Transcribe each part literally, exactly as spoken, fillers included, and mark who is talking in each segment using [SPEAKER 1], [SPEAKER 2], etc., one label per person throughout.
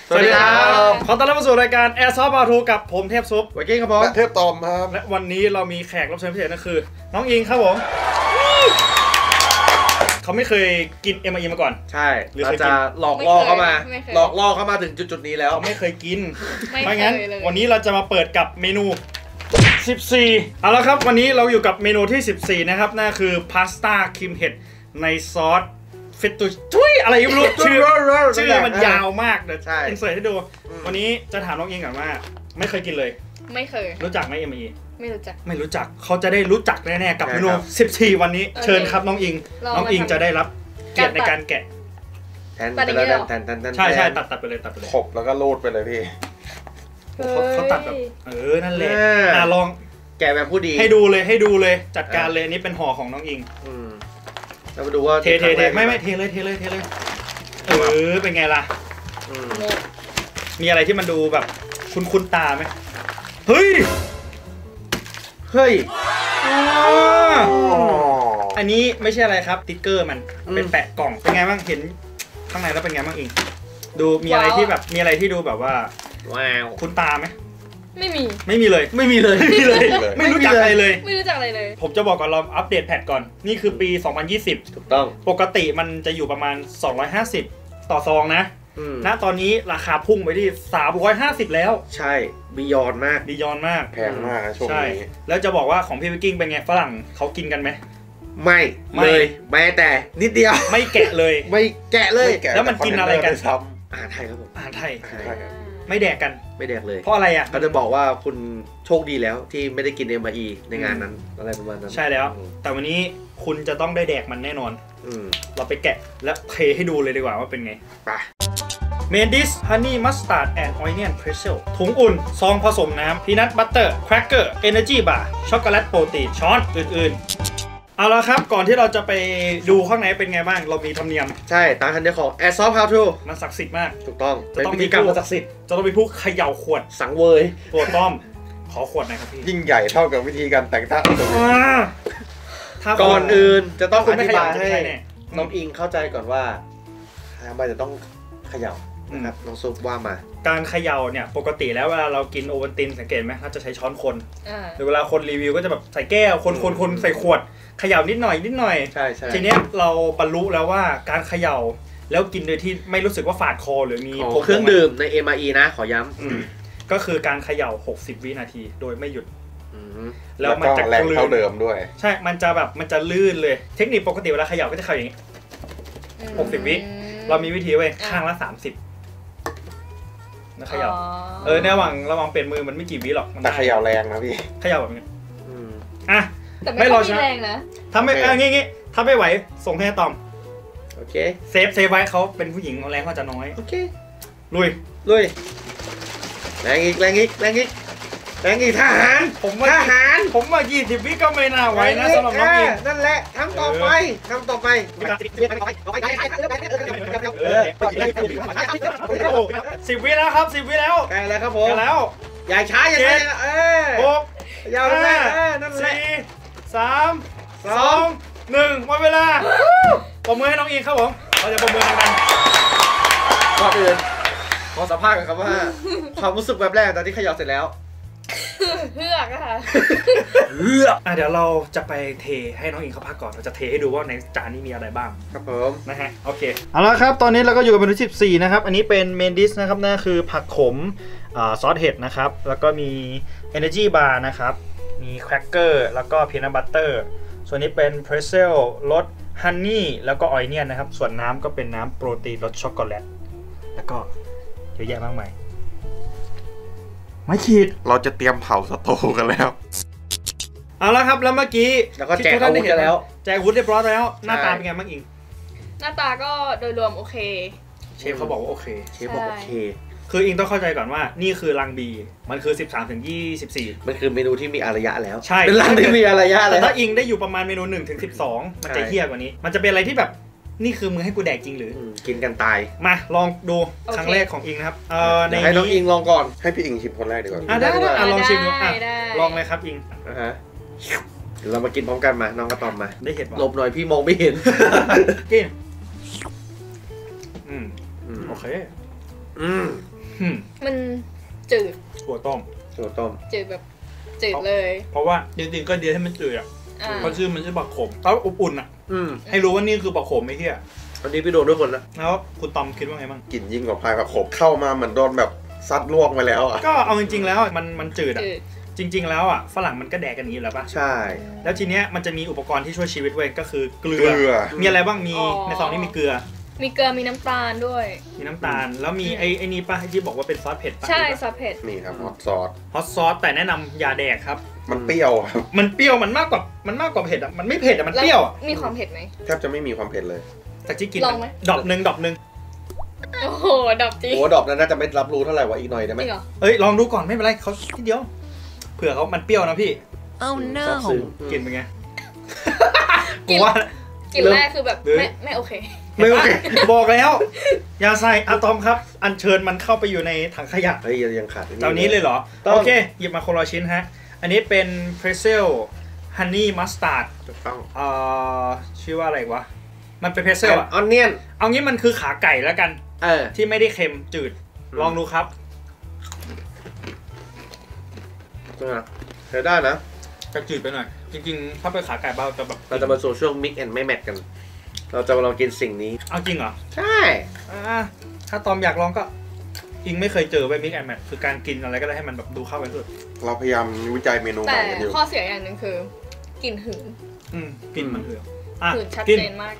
[SPEAKER 1] สวัสดีครับขอต้อนรับเข้าสู่รายการ Airsoft How To กับผมเทพซุป
[SPEAKER 2] ไวกิ้งครับผม
[SPEAKER 3] เทพตอมครับ
[SPEAKER 1] และวันนี้เรามีแขกรับเชิญพิเศษนั่นคือน้องอิงครับผมเขาไม่เคยกิน เอ็ม ไอ อี มาก่อน
[SPEAKER 2] ใช่เราจะหลอกล่อเข้ามาหลอกล่อเข้ามาถึงจุดๆนี้แล้ว
[SPEAKER 1] เขาไม่เคยกินเพราะงั้นวันนี้เราจะมาเปิดกับเมนูสิบสี่เอาละครับวันนี้เราอยู่กับเมนูที่สิบสี่นะครับนั่นคือพาสต้าครีมเห็ดในซอสฟิตตุทุยอะไรไม่รู้ชื่อชื่อมันยาวมากเดี๋ยวอินเสิร์ตให้ดูวันนี้จะถามน้องอิงก่อนว่าไม่เคยกินเลย
[SPEAKER 4] ไม่เคย
[SPEAKER 1] รู้จักไหม เอ็ม ไอ อี
[SPEAKER 4] ไม่รู้จัก
[SPEAKER 1] ไม่รู้จักเขาจะได้รู้จักแน่ๆกับเมนูสิบสี่วันนี้เชิญครับน้องอิงน้องอิงจะได้รับเกียรติในการแกะ
[SPEAKER 2] แทนแทนแทนแทนแทน
[SPEAKER 1] ใช่ใช่ตัดตัดไปเลยตัดไปเลย
[SPEAKER 3] ขบแล้วก็รูดไปเลยพี่
[SPEAKER 1] เขาตัดแบบเออนั่นแหละอ่ะลอง
[SPEAKER 2] แกะแบบผู้ดี
[SPEAKER 1] ให้ดูเลยให้ดูเลยจัดการเลยอันนี้เป็นห่อของน้องอิง
[SPEAKER 2] เรามาดูว่า
[SPEAKER 1] เทเทเทไม่ไม่เทเลยเทเลยเทเลยเออเป็นไงล่ะมีอะไรที่มันดูแบบคุ้นคุ้นตาไหมเฮ้ย
[SPEAKER 2] เฮ้ย
[SPEAKER 1] อันนี้ไม่ใช่อะไรครับติ๊กเกอร์มันเป็นแปะกล่องเป็นไงบ้างเห็นข้างในแล้วเป็นไงบ้างอิงดูมีอะไรที่แบบมีอะไรที่ดูแบบว่า
[SPEAKER 2] ว้าว
[SPEAKER 1] คุ้นตาไหม
[SPEAKER 4] ไม่มี
[SPEAKER 1] ไม่มีเลย
[SPEAKER 2] ไม่มีเลย
[SPEAKER 1] ไม่มีเลยไม่รู้จักอะไรเลย
[SPEAKER 4] ไม่รู้จักอะไรเลย
[SPEAKER 1] ผมจะบอกก่อนเราอัปเดตแพทก่อนนี่คือปีสองพันยี่สิบ
[SPEAKER 2] ถูกต้อง
[SPEAKER 1] ปกติมันจะอยู่ประมาณสองร้อยห้าสิบต่อซองนะณตอนนี้ราคาพุ่งไปที่สามร้อยห้าสิบแล้ว
[SPEAKER 2] ใช่บียอนมาก
[SPEAKER 1] บียอนมาก
[SPEAKER 3] แพงมากช่วงนี้
[SPEAKER 1] แล้วจะบอกว่าของพี่วิกกิ้งเป็นไงฝรั่งเขากินกันไหม
[SPEAKER 2] ไม่เลยแม้แต่นิดเดียว
[SPEAKER 1] ไม่แกะเลย
[SPEAKER 2] ไม่แกะเลย
[SPEAKER 1] แล้วมันกินอะไรกัน
[SPEAKER 3] ซ้
[SPEAKER 2] ำอาหารไทยครับผม
[SPEAKER 1] อาหารไทยไม่แดกกัน
[SPEAKER 2] ไม่แดกเลย
[SPEAKER 1] เพราะอะไรอ่ะ
[SPEAKER 2] ก็จะบอกว่าคุณโชคดีแล้วที่ไม่ได้กิน เอ็ม ไอ อี ในงานนั้นอะไรประมาณนั้น
[SPEAKER 1] ใช่แล้วแต่วันนี้คุณจะต้องได้แดกมันแน่นอนเราไปแกะและเทให้ดูเลยดีกว่าว่าเป็นไง
[SPEAKER 2] ไป
[SPEAKER 1] เมนดิสฮันนี่มัสตาร์ดแอนด์ออยเนียนเพรสเซลถุงอุ่นซองผสมน้ำพีนัทบัตเตอร์แครกเกอร์เอเนอร์จีบาร์ช็อกโกแลตโปรตีนช้อนอื่นๆเอาละครับก่อนที่เราจะไปดูข้างในเป็นไงบ้างเรามีธรรมเนียม
[SPEAKER 2] ใช่ตามทันเดียของ Airsoft How To
[SPEAKER 1] มันศักดิ์สิทธิ์มาก
[SPEAKER 2] ถูกต้อง
[SPEAKER 1] จะต้อง
[SPEAKER 2] มีการศักดิ์สิทธิ์
[SPEAKER 1] จะต้องมีผู้เขย่าขวด
[SPEAKER 2] สังเวย
[SPEAKER 1] ตัวต้อมขอขวดหน่อยครับพี่
[SPEAKER 3] ยิ่งใหญ่เท่ากับวิธีการแต่งตั้งตัว
[SPEAKER 2] ก่อนอื่นจะต้องอธิบายให้น้องอิงเข้าใจก่อนว่าทำไมจะต้องเขย่านะครับน้องซุปว่ามา
[SPEAKER 1] การเขย่าเนี่ยปกติแล้วเวลาเรากินโอวัลตินสังเกตไหมเขาจะใช้ช้อนคนหรือเวลาคนรีวิวก็จะแบบใส่แก้วคนคนคนใส่ขวดเขย่านิดหน่อยนิดหน่อย
[SPEAKER 2] ใช่ใช่
[SPEAKER 1] ทีเนี้ยเราบรรลุแล้วว่าการเขย่าแล้วกินโดยที่ไม่รู้สึกว่าฝาดคอหรือมี
[SPEAKER 2] เครื่องดื่มใน เอ็ม ไอ อี นะขอย้
[SPEAKER 1] ำก็คือการเขย่าหกสิบวินาทีโดยไม่หยุด
[SPEAKER 3] แล้วมันจะแรงเท่าเดิมด้วย
[SPEAKER 1] ใช่มันจะแบบมันจะลื่นเลยเทคนิคปกติเวลาเขย่าก็จะเขย่าอย่างนี้หกสิบวิเรามีวิธีไว้ข้างละสามสิบนะเขย่าเออในระหว่างระหว่างเปลี่ยนมือมันไม่กี่วิหรอก
[SPEAKER 3] แต่เขย่าแรงนะพี่
[SPEAKER 1] เขย่าแบบนี้อ่ะ
[SPEAKER 4] ไม่รอช้า
[SPEAKER 1] ถ้าไม่เอองี้งี้ถ้าไม่ไหวส่งให้ตอม
[SPEAKER 2] โอเค
[SPEAKER 1] เซฟเซฟไว้เขาเป็นผู้หญิงแรงเขาจะน้อย
[SPEAKER 2] โอเค
[SPEAKER 1] ลุย
[SPEAKER 2] ลุยแรงอีกแรงอีกแรงอีกแรงอีกทหาร
[SPEAKER 1] ผมทหารผมมายี่สิบวิก็ไม่น่าไหวนะสำหรับน้องอิง
[SPEAKER 2] นั่นแหละทำต่อไปทำต่อไป
[SPEAKER 1] สิบวิแล้วครับสิบวิแล้ว
[SPEAKER 2] ใกล้แล้วครับผม
[SPEAKER 1] แล้ว
[SPEAKER 2] อย่าช้าอย่าช้าเออ
[SPEAKER 1] หก
[SPEAKER 2] ยาวแน่นั่นแหละ
[SPEAKER 1] สี่สามสองหนึ่งหมดเวลาปรบมือให้น้องอิงครับผมเราจะปรบมือกัน
[SPEAKER 2] ก่อนอื่นขอสัมภาษณ์กันครับว่าความรู้สึกแบบแรกตอนที่เขย่าเสร็จแล้ว
[SPEAKER 4] เฮือกอะค่ะ
[SPEAKER 1] เฮือกอ่ะเดี๋ยวเราจะไปเทให้น้องอิงเขาพักก่อนเราจะเทให้ดูว่าในจานนี้มีอะไรบ้าง
[SPEAKER 2] ครับผม
[SPEAKER 1] นะฮะโอเคเอาละครับตอนนี้เราก็อยู่กับเมนูสิบสี่นะครับอันนี้เป็นเมนดิสนะครับนั่นคือผักขมซอสเห็ดนะครับแล้วก็มี Energy Bar นะครับมีแครกเกอร์แล้วก็พีนัทบัตเตอร์ส่วนนี้เป็นเพรสเซลรสฮันนี่แล้วก็ออยเนียนนะครับส่วนน้ำก็เป็นน้ำโปรตีนรสช็อกโกแลตแล้วก็เยอะแยะมากมายไม่ขีด
[SPEAKER 3] เราจะเตรียมเผาสตูกันแล้ว
[SPEAKER 1] เอาละครับแล้วเมื่อกี้
[SPEAKER 2] แล้วก็แจกอาวุธกันแล้ว
[SPEAKER 1] แจกอาวุธเรียบร้อยแล้วหน้าตาเป็นไงบ้างอิง
[SPEAKER 4] หน้าตาก็โดยรวมโอเค
[SPEAKER 1] เชฟเขาบอกว่าโอเค
[SPEAKER 2] เชฟบอกโอเค
[SPEAKER 1] คืออิงต้องเข้าใจก่อนว่านี่คือรังบีมันคือสิบสามถึงยี่สิบสี่
[SPEAKER 2] มันคือเมนูที่มีอารยะแล้ว
[SPEAKER 1] ใช่
[SPEAKER 2] เป็นรังที่มีอารยะแล้ว
[SPEAKER 1] แต่ถ้าอิงได้อยู่ประมาณเมนูหนึ่งถึงสิบสองมันจะเฮี้ยกว่านี้มันจะเป็นอะไรที่แบบนี่คือมือให้กูแดกจริงหรือ
[SPEAKER 2] กินกันตาย
[SPEAKER 1] มาลองดูครั้งแรกของอิงนะครับเออใน
[SPEAKER 2] ให้น้องอิงลองก่อน
[SPEAKER 3] ให้พี่อิงชิมคนแรกดีกว่า
[SPEAKER 1] อ่ะได้ได้ลองชิมดูอ่ะลองเลยครับอิง
[SPEAKER 2] นะฮะเดี๋ยวเรามากินพร้อมกันมาน้องกระตอมมา
[SPEAKER 1] ได้เห็น
[SPEAKER 2] หลบหน่อยพี่มองไม่เห็น
[SPEAKER 1] กินอืมโอเค
[SPEAKER 2] อืม
[SPEAKER 1] อืม
[SPEAKER 4] มันจืด
[SPEAKER 1] ถั่วต้ม
[SPEAKER 2] ถั่วต้ม
[SPEAKER 4] จืดแบบจืดเลย
[SPEAKER 1] เพราะว่าจริงๆก็เดียวให้มันจืดอ่ะ
[SPEAKER 4] อ่า
[SPEAKER 1] เพราะชื่อมันชื่อผักขมแล้วอบอุ่นอ่ะ
[SPEAKER 2] อืม
[SPEAKER 1] ให้รู้ว่านี่คือผักขมไอ้เหี้ย
[SPEAKER 2] อันนี้พี่โดนด้วยคนละ
[SPEAKER 1] แล้วคุณตอมคิดว่าไงบ้าง
[SPEAKER 3] กลิ่นยิ่งกว่าพายผักขมเข้ามาเหมือนโดนแบบซัดลวกมาแล้วอ่ะ
[SPEAKER 1] ก็เอาจริงๆแล้วมันมันจืดอ่ะ
[SPEAKER 4] จืด
[SPEAKER 1] จริง ๆแล้วอ่ะฝรั่งมันก็แดกกันอย่างนี้อยู่แล้วป่ะ
[SPEAKER 2] ใช่
[SPEAKER 1] แล้วทีเนี้ยมันจะมีอุปกรณ์ที่ช่วยชีวิตเว้ยก็คือเกลื
[SPEAKER 3] เกลือ
[SPEAKER 1] มีอะไรบ้างมีในซองนี้มีเกลือ
[SPEAKER 4] มีเกลือมีน้ำตาลด้วย
[SPEAKER 1] มีน้ำตาลแล้วมีไอ้ไอ้นี่ป่ะที่บอกว่าเป็นซอสเผ็ดป่ะ
[SPEAKER 4] ใช่ซอสเผ็ด
[SPEAKER 3] นี่ครับฮอตซอส
[SPEAKER 1] ฮอตซอสแต่แนะนำอย่าแดกครับ
[SPEAKER 3] มันเปรี้ยวครับ
[SPEAKER 1] มันเปรี้ยวมันมากกว่ามันมากกว่าเผ็ดอ่ะมันไม่เผ็ดอ่ะมันเปรี้ยวอ่ะ
[SPEAKER 4] มีความเผ็ดไหม
[SPEAKER 3] แทบจะไม่มีความเผ็ดเลย
[SPEAKER 1] แต่ที่กิน
[SPEAKER 4] ลองไหม
[SPEAKER 1] ดอกหนึ่งดอกหนึ่ง
[SPEAKER 4] โอ้โหดับจริง
[SPEAKER 2] โอ้ดอกนั้นน่าจะไม่รับรู้เท่าไหร่ว่าอีกหน่อยได้ไหม
[SPEAKER 4] จริงเหรอ
[SPEAKER 1] เอ้ยลองดูก่อนไม่เป็นไรเขาทีเดียวเผื่อเขามันเปรี้ยวนะพี่
[SPEAKER 5] Oh
[SPEAKER 2] ซาบซึ้ง
[SPEAKER 5] no!
[SPEAKER 1] กินเป็นไง
[SPEAKER 4] กิน
[SPEAKER 1] ผมว่า
[SPEAKER 4] กลิ่นแรกคือแบบ
[SPEAKER 1] หรือ
[SPEAKER 4] ไม่ไม่โอเค
[SPEAKER 1] ไม่โอเคบอกแล้วอย่าใส่อะตอมครับ อัญเชิญมันเข้าไปอยู่ในถังขยะ
[SPEAKER 2] เฮ้ยยังขาด
[SPEAKER 1] เจ้านี้เลยเหรอ
[SPEAKER 2] ต้อง
[SPEAKER 1] โอเค หยิบมาคนละชิ้นฮะ อันนี้เป็นเพรสเซลฮันนี่มัสตาร์ด
[SPEAKER 3] ถูกต้อง
[SPEAKER 1] เอ่อชื่อว่าอะไรวะ มันเป็นเพรสเซลอะ
[SPEAKER 2] ออนเนียน
[SPEAKER 1] เอางี้มันคือขาไก่แล้วกัน
[SPEAKER 2] เออ
[SPEAKER 1] ที่ไม่ได้เค็มจืด
[SPEAKER 2] อืม
[SPEAKER 1] ลองดูครับ
[SPEAKER 2] นะใช้ได้นะ
[SPEAKER 1] จะจืดไปหน่อย จริงๆ ถ้าเป็นขาไก่บ้าจะแบบ
[SPEAKER 2] เราจะมาสู่ช่วง mix and ไม่แมทกัน เราจะมาลองกินสิ่งนี้
[SPEAKER 1] เอาจริงเหรอ
[SPEAKER 2] ใช่
[SPEAKER 1] อ่าถ้าตอมอยากลองก็อิงไม่เคยเจอไว้มิกแอนแมทคือการกินอะไรก็ได้ให้มันแบบดูเข้ากันสุด
[SPEAKER 3] เราพยายามวิจัยเมนูให
[SPEAKER 4] แต่
[SPEAKER 3] ม่กันอยู่
[SPEAKER 4] ข้อเสียอย่างหนึ่งคือกลิ่นหืน
[SPEAKER 1] อืมกินมันเถอะอ่ะ
[SPEAKER 4] หืนชัด
[SPEAKER 1] กิน
[SPEAKER 4] เจนมาก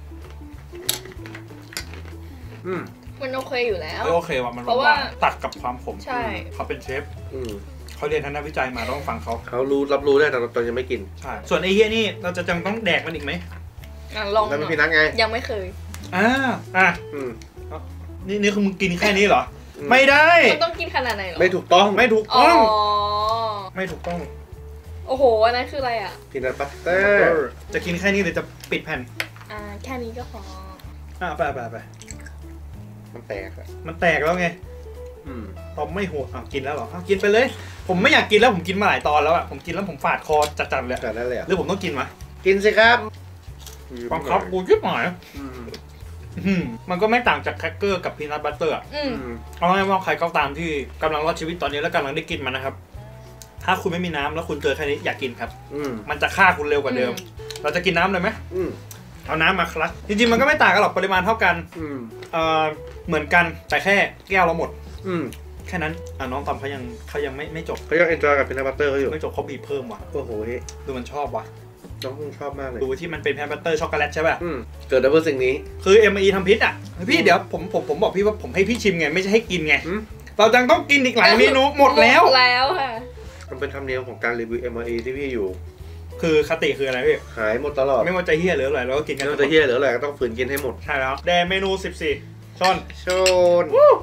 [SPEAKER 2] อืม
[SPEAKER 4] มันโอเคอยู่แล้ว
[SPEAKER 1] เออโอเคว่ะมัน
[SPEAKER 4] เพราะว่า
[SPEAKER 1] ตัดกับความขม
[SPEAKER 4] ใช่
[SPEAKER 1] เขาเป็นเชฟ
[SPEAKER 2] อืม
[SPEAKER 1] เขาเรียนทางด้านวิจัยมาต้องฟังเขา
[SPEAKER 2] เขารู้รับรู้ได้แต่เรายังไม่กิน
[SPEAKER 1] ใช่ส่วนไอ้เฮียนี่เราจะจังต้องแดกมันอีกไหม
[SPEAKER 4] อ่ะลองห
[SPEAKER 2] แล้ว
[SPEAKER 4] น่
[SPEAKER 2] เป็น
[SPEAKER 4] อย
[SPEAKER 2] พี่นัทไง
[SPEAKER 4] ยังไม่เคย
[SPEAKER 1] อ่าอ่ะ
[SPEAKER 2] อืม
[SPEAKER 1] นี่นี่คือมึงกินแค่นี้เหรอ
[SPEAKER 2] อืม
[SPEAKER 1] ไม่ได้
[SPEAKER 4] มันต้องกินขนาดไหนเหรอ
[SPEAKER 2] ไม่ถูกต้อง
[SPEAKER 1] ไม่ถูก
[SPEAKER 4] อ๋อ
[SPEAKER 1] ต้องไม่ถูกต้อง
[SPEAKER 4] โอ้โหอันนั้นคืออะไรอ่ะ
[SPEAKER 2] พีนัทบัตเตอ
[SPEAKER 1] เอ
[SPEAKER 2] ร์
[SPEAKER 1] อจะกินแค่นี้หรือจะปิดแผ่น
[SPEAKER 4] อ่าแค่นี้ก็พอ
[SPEAKER 1] อ่ะไปไปไป
[SPEAKER 3] มันแตกอะ
[SPEAKER 1] มันแตกแล้วไง
[SPEAKER 2] อืม
[SPEAKER 1] ตอมไม่โหดอ่ะกินแล้วเหรออ่ะกินไปเลย ผมไม่อยากกินแล้วผมกินมาหลายตอนแล้วอ่ะผมกินแล้วผมฝาดคอจัดๆเลย
[SPEAKER 2] แต่นั่นเลยอ่ะ
[SPEAKER 1] หรือผมต้องกินวะ
[SPEAKER 2] กินสิครับ
[SPEAKER 1] บังคับกูยิบหน่อย
[SPEAKER 2] อืม
[SPEAKER 1] อืมมันก็ไม่ต่างจากแครกเกอร์กับพีนัทบัตเตอร์
[SPEAKER 4] อืม
[SPEAKER 2] อืม
[SPEAKER 1] เอาง่ายๆว่าใครก็ตามที่กำลังรอดชีวิตตอนนี้และกำลังได้กินมันนะครับ ถ้าคุณไม่มีน้ำแล้วคุณเจอแค่นี้อย่ากินครับ
[SPEAKER 2] อืม
[SPEAKER 1] มันจะฆ่าคุณเร็วกว่าเดิม เราจะกินน้ำเลยไหม
[SPEAKER 2] อืม
[SPEAKER 1] เอาน้ำมาครับจริงๆมันก็ไม่ต่างกันหรอกปริมาณเท่ากัน
[SPEAKER 2] อืม
[SPEAKER 1] เอ่อเหมือนกันแต่แค่แก้วเราหมด
[SPEAKER 2] อืม
[SPEAKER 1] แค่นั้นอ่ะน้องตอมเขายังเขายังไม่ไม่จบ
[SPEAKER 2] เขายังเอนจอยกับพีนัทบัตเตอร์เขาอยู่
[SPEAKER 1] ไม่จบเขาบีบเพิ่มว่ะ
[SPEAKER 2] โอ้โหเฮ้ย
[SPEAKER 1] ดูมันชอบว่ะ
[SPEAKER 2] น้องคงชอบมากเลย
[SPEAKER 1] ดูที่มันเป็นแพนบัตเตอร์ช็อกโกแลตใช่ป่ะ
[SPEAKER 2] อืมเกิดได้เพื่อสิ่งนี้
[SPEAKER 1] คือ เอ็ม ไอ ทำพิษอ่ะพี่เดี๋ยวผมผมผมบอกพี่ว่าผมให้พี่ชิมไงไม่ใช่ให้กินไง
[SPEAKER 2] อืม
[SPEAKER 1] เราจังต้องกินอีกหลายเมนูหมดแล้ว
[SPEAKER 4] หมดแล้วค่ะ
[SPEAKER 2] มันเป็นธรรมเนียมของการรีวิว เอ็ม อาร์ อี ที่พี่อยู่
[SPEAKER 1] คือคติคืออะไรพี่
[SPEAKER 2] หายหมดตลอด
[SPEAKER 1] ไม่ว่าจะเฮี้ยหรืออะไรเราก็กินกัน
[SPEAKER 2] ไม่ว่าจะเฮี้ยหรืออะไรก็ต้องฝืนกินให้หมด
[SPEAKER 1] ใช่แล้วแดเมนูสิบสี่ช้อน
[SPEAKER 2] โชน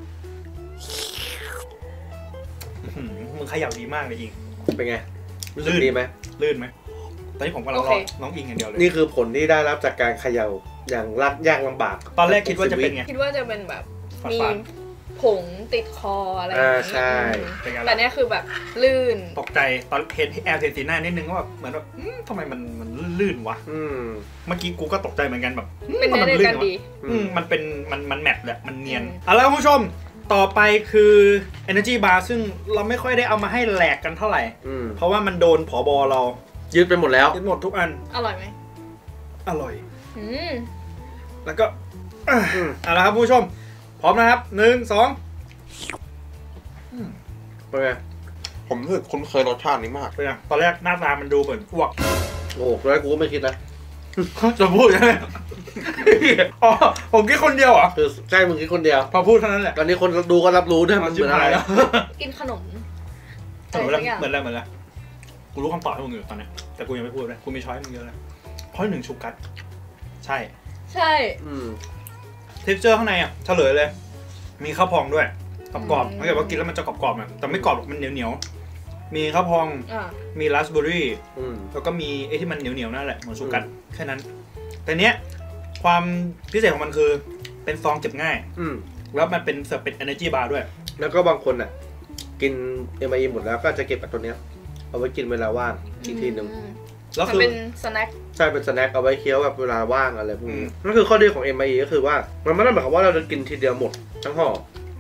[SPEAKER 1] อื้อหือมึงเขย่าดีมากเลยอิง
[SPEAKER 2] เป็นไงรู้สึก
[SPEAKER 1] ลื่น
[SPEAKER 2] ดีไหม
[SPEAKER 1] ลื่นไหมตอนนี้ผมกำลังร
[SPEAKER 4] โอ
[SPEAKER 1] อ
[SPEAKER 4] เค
[SPEAKER 1] น้องอิงอย่างเดียวเลย
[SPEAKER 2] นี่คือผลที่ได้รับจากการเขย่าอย่างรักยากลำบาก
[SPEAKER 1] ตอนแรกคิดว่าจะเป็นไง
[SPEAKER 4] คิดว่าจะเป็นแบบ
[SPEAKER 1] ฝาดๆ
[SPEAKER 4] มีผงติดคออะไรอย่าง
[SPEAKER 2] อ่า
[SPEAKER 4] เงี้ย
[SPEAKER 2] ใช่
[SPEAKER 4] อืม
[SPEAKER 1] เป็นไง
[SPEAKER 4] แต่
[SPEAKER 1] ล่ะ
[SPEAKER 4] เนี้ยคือแบบลื่น
[SPEAKER 1] ตกใจตอนเห็นแอบเห็นสีหน้านิดนึงก็แบบเหมือนแบบอืมทำไมมันมันลื่นๆวะ
[SPEAKER 2] อืม
[SPEAKER 1] เมื่อกี้กูก็ตกใจเหมือนกันแบบอืม
[SPEAKER 4] เป็นเนื้อ
[SPEAKER 1] มั
[SPEAKER 4] เดียวกัน
[SPEAKER 1] วะ
[SPEAKER 4] ดี
[SPEAKER 1] อืมมันเป็นมันมันแมทแหละมันเนียน
[SPEAKER 4] อืม
[SPEAKER 1] เอาละครับคุณผู้ชมต่อไปคือ Energy Bar ซึ่งเราไม่ค่อยได้เอามาให้แหลกกันเท่าไหร่
[SPEAKER 2] อืม
[SPEAKER 1] เพราะว่ามันโดนผอบอเรา
[SPEAKER 2] ยึดไปหมดแล้ว
[SPEAKER 1] ยึดหมดทุกอัน
[SPEAKER 4] อร่อยไหม
[SPEAKER 1] อร่อย
[SPEAKER 4] อืม
[SPEAKER 1] แล้วก็อ่ะ
[SPEAKER 2] อืม
[SPEAKER 1] เอาละครับคุณผู้ชม พร้อมนะครับหนึ่งสอง
[SPEAKER 2] เป็นไง
[SPEAKER 3] ผมรู้สึกคุ้นเคยรสชาตินี้มาก
[SPEAKER 1] เป็นไงตอนแรกหน้าตามันดูเหมือนอ้วก
[SPEAKER 2] โอ้โหร้อยกูก็ไม่คิดนะ
[SPEAKER 1] จะพูดใช่ไหมอ๋อผมคิดคนเดียวเหรอ
[SPEAKER 2] คือใช่มึงคิดคนเดียว
[SPEAKER 1] พอพูดเท่านั้นแหละ
[SPEAKER 2] ตอนนี้คนดูก็รับรู้ด้วยมันเหมือนอะไร
[SPEAKER 1] แล้ว
[SPEAKER 4] กินขนม
[SPEAKER 1] เหมือน
[SPEAKER 4] อะไรสักอย่าง
[SPEAKER 1] เหมือนอะไรเหมือนอะไรกูรู้คำตอบให้มึงอยู่ตอนเนี้ยแต่กูยังไม่พูดเลยกูมีช้อยให้มึงเยอะเลยช้อยหนึ่งชูกัสใช่
[SPEAKER 4] ใช่
[SPEAKER 2] อืม
[SPEAKER 1] เท็กเจอร์ข้างในอ่ะเฉลยเลย มีข้าวพองด้วยกรอบๆถ้าเกิดว่ากินแล้วมันจะกรอบๆอ่ะแต่ไม่กรอบหรอกมันเหนียวเหนียวๆมีข้าวพอง
[SPEAKER 4] อ่า
[SPEAKER 1] มีราสเบอร์รี่
[SPEAKER 2] อืม
[SPEAKER 1] แล้วก็มีไอ้ที่มันเหนียวเหนียวๆนั่นแหละเหมือนชูกัสแค่นั้น แต่เนี้ยความพิเศษของมันคือเป็นซองเก็บง่าย
[SPEAKER 2] อืม
[SPEAKER 1] แล้วมันเป็นเสิร์ฟเป็น energy bar ด้วย
[SPEAKER 2] แล้วก็บางคนอ่ะ กิน เอ็ม ไอ อี หมดแล้วก็จะเก็บแบบตัวเนี้ยเอาไว้กินเวลาว่างอีกทีหนึ่ง
[SPEAKER 4] อืม
[SPEAKER 1] แล้ว
[SPEAKER 4] มัน
[SPEAKER 1] คือ
[SPEAKER 4] เป็นสแน็ค
[SPEAKER 2] ใช่เป็นสแน็คเอาไว้เคี้ยวแบบเวลาว่างอะไรพวก
[SPEAKER 1] อื
[SPEAKER 2] นี้
[SPEAKER 1] ม
[SPEAKER 2] นั่นคือข้อดีของ เอ็ม ไอ อี ก็คือว่ามันไม่ได้หมายความว่าเราจะกินทีเดียวหมดทั้งห่อ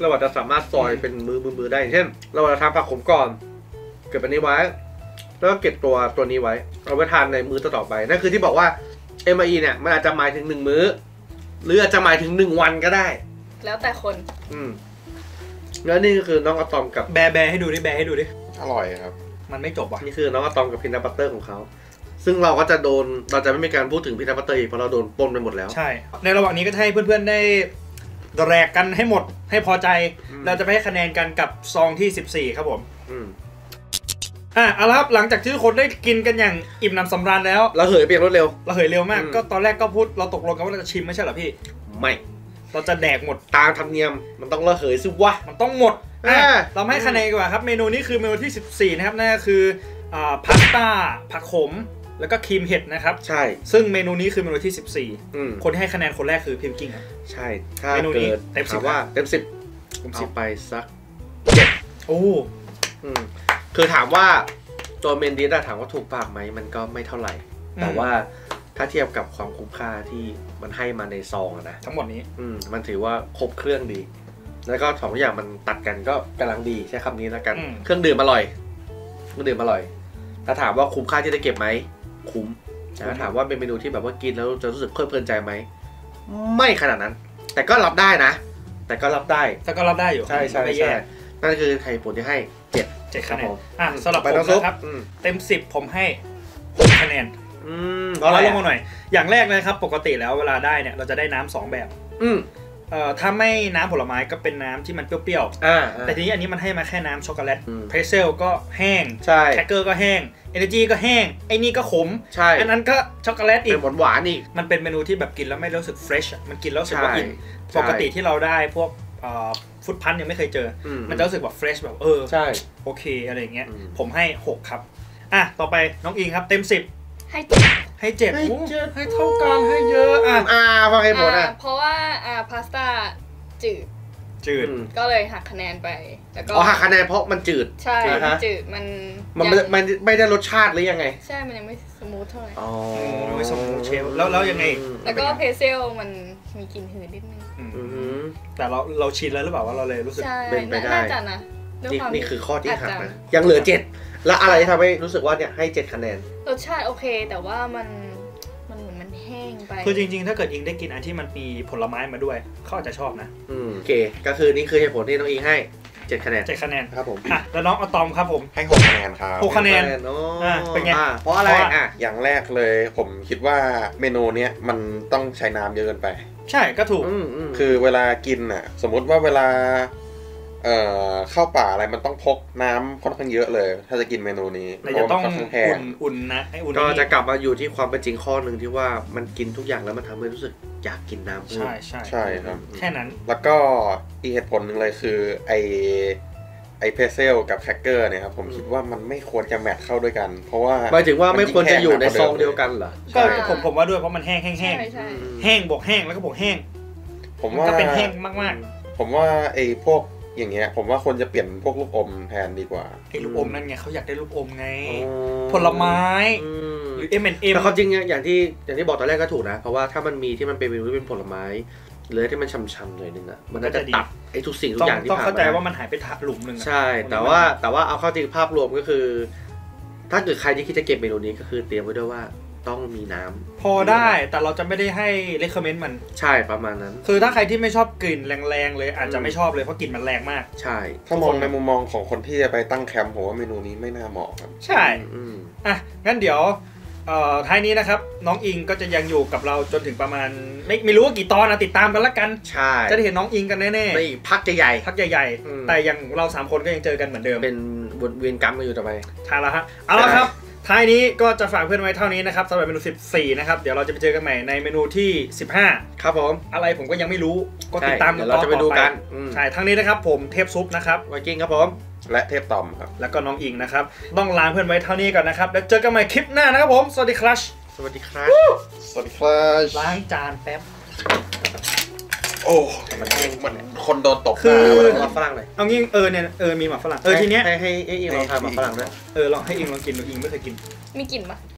[SPEAKER 2] เราอาจจะสามารถซอยเป็นมือมือมือได้เช่น เราอาจจะทำผักขมก่อนเก็บอันนี้ไว้แล้วก็เก็บตัวตัวนี้ไว้เอาไปทานในมื้อต่อไปนั่นคือที่บอกว่า เอ็ม ไอ อี เนี่ยมันอาจจะหมายถึงหนึ่งมื้อหรืออาจจะหมายถึงหนึ่งวันก็ได้
[SPEAKER 4] แล้วแต่คน
[SPEAKER 2] อืมแล้วนี่ก็คือน้องอะตอมกับ
[SPEAKER 1] แบร์แบร์ให้ดูดิแบร์ให้ดูดิ
[SPEAKER 3] อร่อยครับ
[SPEAKER 1] มันไม่จบว่ะ
[SPEAKER 2] นี่คือน้องอะตอมกับพีนัทบัตเตอร์ของเขาซึ่งเราก็จะโดนเราจะไม่มีการพูดถึงพีนัทบัตเตอร์อีกเพราะเราโดนปนไปหมดแล้ว
[SPEAKER 1] ใช่ในระหว่างนี้ก็ให้เพื่อนๆได้แรกกันให้หมดให้พอใจเราจะไปให้คะแนนกันกับซองที่สิบสี่ครับผม
[SPEAKER 2] อืม
[SPEAKER 1] อ่ะเอาละครับหลังจากที่ทุกคนได้กินกันอย่างอิ่มหนำสำราญแล้ว
[SPEAKER 2] เราเหยเปียกรวดเร็ว
[SPEAKER 1] เราเหยเร็วมากก็ตอนแรกก็พูดเราตกลงกันว่าเราจะชิมไม่ใช่เหรอพี่
[SPEAKER 2] ไม่
[SPEAKER 1] เราจะแดกหมด
[SPEAKER 2] ตามธรรมเนียมมันต้องระเหยสิวะ
[SPEAKER 1] มันต้องหมดอ่ะเราให้คะแนนกันว่าครับเมนูนี้คือเมนูที่สิบสี่นะครับนั่นก็คืออ่าพาสต้าผักขมแล้วก็ครีมเห็ดนะครับ
[SPEAKER 2] ใช่
[SPEAKER 1] ซึ่งเมนูนี้คือเมนูที่สิบสี่
[SPEAKER 2] อืม
[SPEAKER 1] คนที่ให้คะแนนคนแรกคือพิมกิ้งครับ
[SPEAKER 2] ใช่ถ้าเกิด
[SPEAKER 1] เต็มสิบ
[SPEAKER 2] ว่าเต็มสิบเอาไปสัก
[SPEAKER 1] เจ็ดโอ้
[SPEAKER 2] อืมคือถามว่าตัวเมนดิสถามว่าถูกปากไหมมันก็ไม่เท่าไหร่แต่ว่าถ้าเทียบกับความคุ้มค่าที่มันให้มาในซองนะ
[SPEAKER 1] ทั้งหมดนี้
[SPEAKER 2] อืมมันถือว่าครบเครื่องดีแล้วก็สองอย่างมันตัดกันก็กำลังดีใช้คำนี้แล้วกันเครื่องดื่มอร่อยเครื่องดื่มอร่อยถ้าถามว่าคุ้มค่าที่ได้เก็บไหมคุ้มแต่ถ้าถามว่าเป็นเมนูที่แบบว่ากินแล้วจะรู้สึกเพลิดเพลินใจไหมไม่ขนาดนั้นแต่ก็รับได้นะแต่ก็รับได้
[SPEAKER 1] แต่ก็รับได้อยู่
[SPEAKER 2] ใช่ใช่ใช่นั่นคือไทยผลที่ให้เจ็ด
[SPEAKER 1] เจ็ดคะแนนอ่ะสำหรับผมนะครับเต็มสิบผมให้หกคะแนน
[SPEAKER 2] อืม
[SPEAKER 1] เราลงมาหน่อยอย่างแรกเลยครับปกติแล้วเวลาได้เนี่ยเราจะได้น้ำสองแบบ
[SPEAKER 2] อืม
[SPEAKER 1] เอ่อถ้าไม่น้ำผลไม้ก็เป็นน้ำที่มันเปรี้ยวๆแต่ทีนี้อันนี้มันให้มาแค่น้ำช็อกโกแลตเพรสเซลก็แห้งแครกเกอร์ก็แห้งเอเนจีก็แห้งไอ้นี่ก็ขมอันนั้นก็ช็อกโกแลตอีก
[SPEAKER 2] เป็นหวานหวานอีก
[SPEAKER 1] มันเป็นเมนูที่แบบกินแล้วไม่รู้สึกเฟรชมันกินแล้วรู้สึกว่าอิ่มปกติที่เราได้พวกฟุตพันยังไม่เคยเจอมันจะรู้สึกแบบเฟรชแบบเออ
[SPEAKER 2] ใช่
[SPEAKER 1] โอเคอะไรอย่างเงี้ยผมให้หกครับอ่ะต่อไปน้องอิงครับเต็มสิบ
[SPEAKER 4] ให้เจ็ด
[SPEAKER 1] ให้เจ็ดให้เท่ากันให้เยอะอ่ะ
[SPEAKER 2] อ่าฟังให้หมดอ่ะ
[SPEAKER 4] เพราะว่าอ่าพาสต้าจืด
[SPEAKER 1] จืด
[SPEAKER 4] ก็เลยหักคะแนนไปแล้วก็
[SPEAKER 2] อ๋อหักคะแนนเพราะมันจืด
[SPEAKER 4] ใช่จืดมัน
[SPEAKER 2] มันมันไม่ได้รสชาติหรือยังไง
[SPEAKER 4] ใช่มันยังไม่สมูทเท่าไหร่
[SPEAKER 1] อ๋อไม่สมูทเชลแล้วแล้วยังไง
[SPEAKER 4] แล้วก็เพเซลมันมีกลิ่นหืนนิดนึง
[SPEAKER 1] แต่เราเราชินแล้วหรือเปล่าว่าเราเลยรู้สึก
[SPEAKER 4] เป็นไปได้นะ
[SPEAKER 2] นี่นี่คือข้อที่หักนะยังเหลือเจ็ดแล้วอะไรที่ทำให้รู้สึกว่าเนี่ยให้เจ็ดคะแนน
[SPEAKER 4] รสชาติโอเคแต่ว่ามันมันเหมือนมันแห้งไป
[SPEAKER 1] คือจริงๆถ้าเกิดอิงได้กินอันที่มันมีผลไม้มาด้วยเขาอาจจะชอบนะ
[SPEAKER 2] อืมโอเคก็คือนี่คือเหตุผลที่น้องอิงให้เจ็ดคะแนน
[SPEAKER 1] เจ็ดคะแนน
[SPEAKER 2] ครับผม
[SPEAKER 1] อ่ะแล้วน้องอะตอมครับผม
[SPEAKER 3] ให้หกคะแนนครับ
[SPEAKER 1] หกคะแนน
[SPEAKER 2] อ่า
[SPEAKER 1] เป็นไง
[SPEAKER 2] เพราะอะไรอ่ะ
[SPEAKER 3] อย่างแรกเลยผมคิดว่าเมนูเนี้ยมันต้องใช้น้ำเยอะเกินไป
[SPEAKER 1] ใช่ก็ถูก
[SPEAKER 3] คือเวลากินอ่ะสมมุติว่าเวลาเอ่อเข้าป่าอะไรมันต้องพกน้ำค่อนข้างเยอะเลยถ้าจะกินเมนูนี้
[SPEAKER 1] เพราะต้องอุ่นๆนะให้อุ่น
[SPEAKER 2] ก็จะกลับมาอยู่ที่ความเป็นจริงข้อหนึ่งที่ว่ามันกินทุกอย่างแล้วมันทำให้รู้สึกอยากกินน้ำ
[SPEAKER 1] ใช่ใช่
[SPEAKER 3] ใช่ครับ
[SPEAKER 1] แค่นั้น
[SPEAKER 3] แล้วก็อีกเหตุผลหนึ่งเลยคือไอไอเพเซลกับแคคเกอร์เนี่ยครับผมคิดว่ามันไม่ควรจะแมทเข้าด้วยกันเพราะว่า
[SPEAKER 2] หมายถึงว่าไม่ควรจะอยู่ในซองเดียวกันเหรอ
[SPEAKER 1] ก็ผมผมว่าด้วยเพราะมันแห้งแห้งแห้งแห้งบวกแห้งแล้วก็บวกแห้ง
[SPEAKER 3] ผมว่า
[SPEAKER 1] ก็เป็นแห้งมาก
[SPEAKER 3] ๆผมว่าไอพวกอย่างเงี้ยผมว่าควรจะเปลี่ยนพวกลูกอมแทนดีกว่า
[SPEAKER 1] ไอ้ลูกอมนั่นไงเขาอยากได้ลูกอมไงผลไม้หรือ เอ็ม แอนด์ เอ็ม
[SPEAKER 2] แต่ความจริงอย่างที่อย่างที่บอกตอนแรกก็ถูกนะเพราะว่าถ้ามันมีที่มันเป็นเมนูที่เป็นผลไม้หรือที่มันช่ำๆหน่อยนึงอ่ะมันน่าจะตัดไอ้ทุกสิ่งทุกอย่างที่ผ่านมา
[SPEAKER 1] ต้องเข้าใจว่ามันหายไปถาหลุมนึง
[SPEAKER 2] ใช่แต่ว่าแต่ว่าเอาเข้าจริงภาพรวมก็คือถ้าเกิดใครที่คิดจะเก็บเมนูนี้ก็คือเตรียมไว้ด้วยว่าต้องมีน้
[SPEAKER 1] ำพอได้แต่เราจะไม่ได้ให้ recommend มัน
[SPEAKER 2] ใช่ประมาณนั้น
[SPEAKER 1] คือถ้าใครที่ไม่ชอบกลิ่นแรงๆเลยอาจจะไม่ชอบเลยเพราะกลิ่นมันแรงมาก
[SPEAKER 2] ใช่
[SPEAKER 3] ถ้ามองในมุมมองของคนที่จะไปตั้งแคมป์ผมว่าเมนูนี้ไม่น่าเหมาะครับ
[SPEAKER 1] ใช่อ่ะงั้นเดี๋ยวท้ายนี้นะครับน้องอิงก็จะยังอยู่กับเราจนถึงประมาณไม่ไม่รู้ว่ากี่ตอนนะติดตามกันละกัน
[SPEAKER 2] ใช่
[SPEAKER 1] จะได้เห็นน้องอิงกันแน่ๆ
[SPEAKER 2] ในพักใหญ่
[SPEAKER 1] พักใหญ่ๆแต่ยังเราสามคนก็ยังเจอกันเหมือนเดิม
[SPEAKER 2] เป็นบทเวียนกรรมมาอยู่ต่อไป
[SPEAKER 1] ใช่แล้วฮะเอาละครับท้ายนี้ก็จะฝากเพื่อนไว้เท่านี้นะครับสำหรับเมนูสิบสี่นะครับเดี๋ยวเราจะไปเจอกันใหม่ในเมนูที่สิบห้า
[SPEAKER 2] ครับผม
[SPEAKER 1] อะไรผมก็ยังไม่รู้ก็ติดตาม
[SPEAKER 2] กันต่อไป
[SPEAKER 1] ใช่ทั้งนี้นะครับผมเทพซุปนะครับ
[SPEAKER 2] ไวกิ้งครับผม
[SPEAKER 3] และเทพตอมครับ
[SPEAKER 1] แล้วก็น้องอิงนะครับต้องลาเพื่อนไว้เท่านี้ก่อนนะครับแล้วเจอกันใหม่คลิปหน้านะครับผมสวัสดีครับ
[SPEAKER 2] สวัสดีครับ
[SPEAKER 3] สวัสดีครับ
[SPEAKER 1] ล้างจานแป๊บ
[SPEAKER 3] โอ้มันเองมันคนโดนตบ
[SPEAKER 1] คือ
[SPEAKER 2] หมาฝรั่งเลย
[SPEAKER 1] เอางี้เออเนี่ยเออมีหมาฝรั่งเออทีเนี้ย
[SPEAKER 2] ให้ให้อิงลองทานหมาฝรั่งด้วย
[SPEAKER 1] เออลองให้อิงลองกินดูอิงไม่เคยกิน
[SPEAKER 4] มีกลิ่นปะ